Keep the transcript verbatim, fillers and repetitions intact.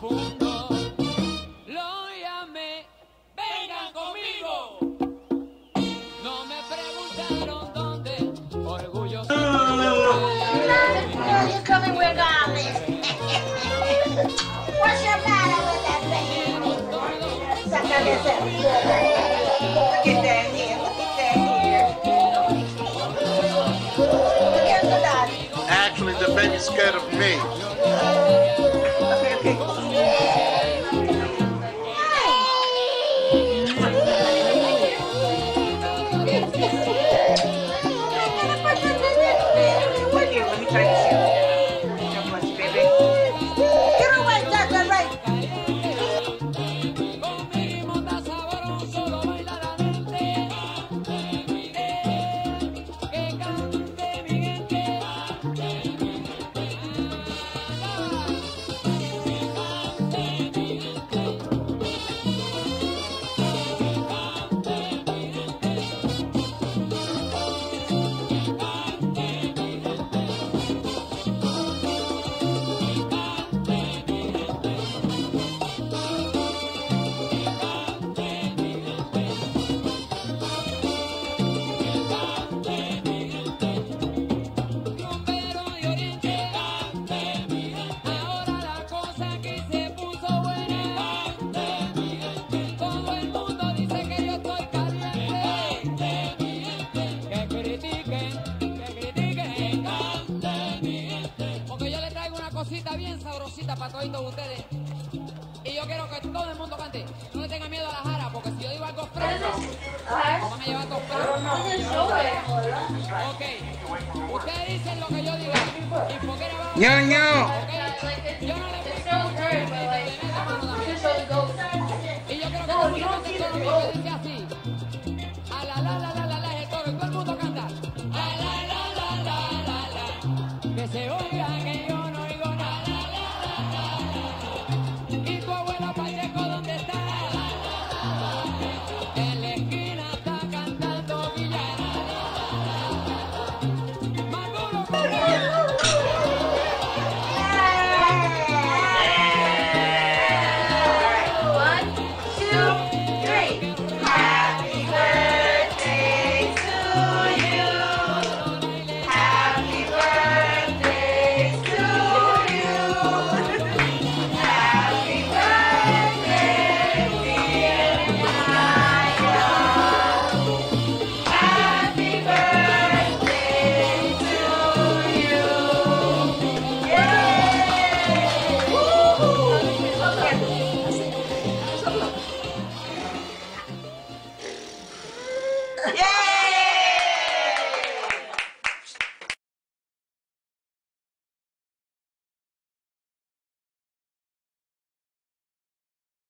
punto. Lo llamé, vengan conmigo. No me preguntaron dónde, orgulloso. You coming regardless. What's your matter with that thing? Suck up yourself. Look at that here. Look at that here. Look at the dog. Actually, the baby's scared of me. Okay, okay. Let me try to shoot. So much, baby. Get away, Doctor Ray. Bien sabrosita para todos ustedes. Y yo quiero que todo el mundo cante. No le tengan miedo a la jara, porque si yo digo algo fresco, nos van a llevar todos presos. Ok. Ustedes dicen lo que yo diga. Y porque era bajo. Ño, ño. Okay. Yo no le pido mucho. Y yo quiero que todo el mundo cante todo lo que yo dice así. A la la la la la la es el coro. Y todo el mundo canta. A la la la la la la. Que se oiga que yo no oigo nada. Y tu abuela Pacheco, ¿dónde está? En la esquina está cantando Villar. Maduro, One, two, three. Happy birthday to you. Happy birthday to you. Happy birthday, dear Nehemiah. Happy birthday to you. Yay! Woo-hoo! Yay!